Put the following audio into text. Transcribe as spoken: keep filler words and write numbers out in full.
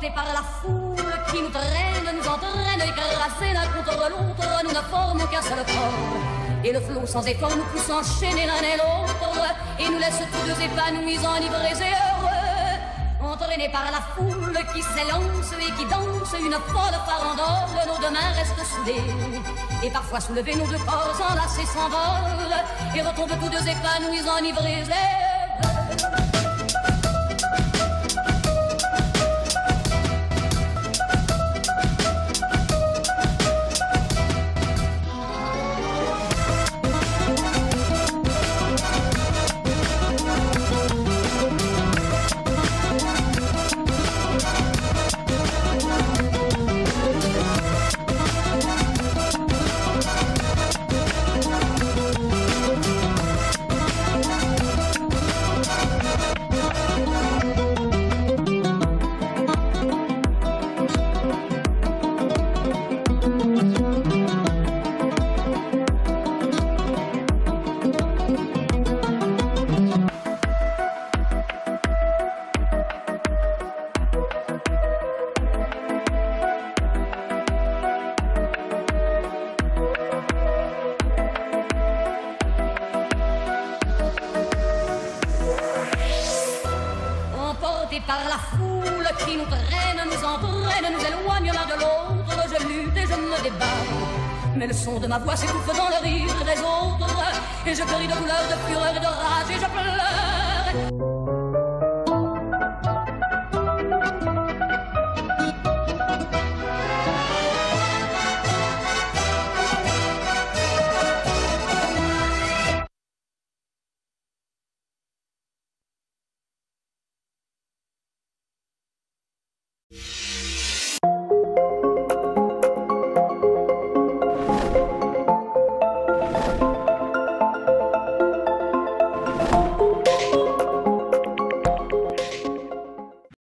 Emportés par la foule qui nous traîne, nous entraîne, écrasés l'un contre l'autre, nous ne formons qu'un seul corps. Et le flot sans effort nous pousse enchaîner l'un et l'autre, et nous laisse tous deux épanouis, enivrés et heureux. Entraînés par la foule qui s'élance et qui danse une folle farandole, nos deux mains restent soudées. Et parfois soulevés, nos deux corps enlacés s'envolent, et retombent tous deux épanouis, enivrés et heureux. Par la foule qui nous traîne, nous entraîne, nous éloigne l'un de l'autre, je lutte et je me débat. Mais le son de ma voix s'étouffe dans le rire des autres, et je crie de douleur, de fureur et de rage, et je pleure.